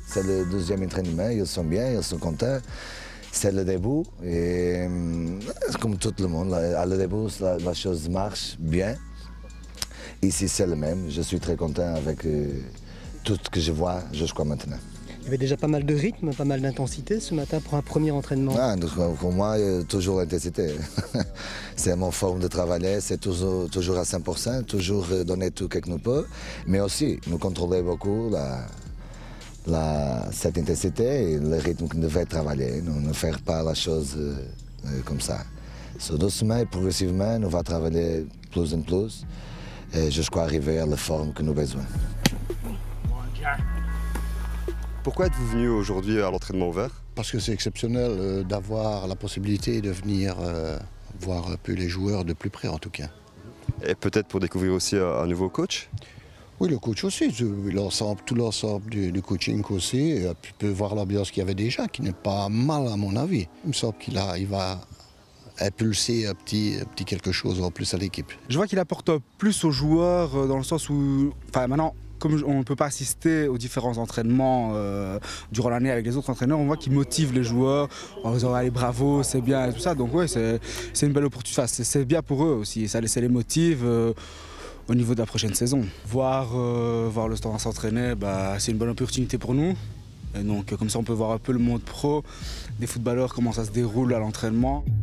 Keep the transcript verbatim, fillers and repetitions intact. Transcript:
C'est le deuxième entraînement, ils sont bien, ils sont contents. C'est le début et comme tout le monde, à le début la, la chose marche bien. Ici c'est le même, je suis très content avec euh, tout ce que je vois jusqu'à maintenant. Il y avait déjà pas mal de rythme, pas mal d'intensité ce matin pour un premier entraînement. Ah, donc, pour moi, toujours l'intensité. C'est mon forme de travailler, c'est toujours, toujours à cent pour cent, toujours donner tout ce que nous peut, mais aussi nous contrôler beaucoup la, la, cette intensité et le rythme qu'on devait travailler, nous ne faire pas la chose euh, comme ça. So, doucement et progressivement, nous allons travailler plus en plus jusqu'à arriver à la forme que nous avons besoin. Pourquoi êtes-vous venu aujourd'hui à l'entraînement ouvert? Parce que c'est exceptionnel euh, d'avoir la possibilité de venir euh, voir un peu les joueurs de plus près en tout cas. Et peut-être pour découvrir aussi un, un nouveau coach? Oui, le coach aussi, l'ensemble, tout l'ensemble du, du coaching aussi. Et puis peut voir l'ambiance qu'il y avait déjà, qui n'est pas mal à mon avis. Il me semble qu'il a, il va impulser un petit, un petit quelque chose en plus à l'équipe. Je vois qu'il apporte plus aux joueurs dans le sens où, enfin maintenant, comme on ne peut pas assister aux différents entraînements euh, durant l'année avec les autres entraîneurs, on voit qu'ils motivent les joueurs en disant allez bravo, c'est bien et tout ça. Donc oui, c'est une belle opportunité. Enfin, c'est bien pour eux aussi, ça, ça les motive euh, au niveau de la prochaine saison. Voir, euh, voir le Stendin s'entraîner, bah, c'est une bonne opportunité pour nous. Et donc comme ça on peut voir un peu le monde pro des footballeurs, comment ça se déroule à l'entraînement.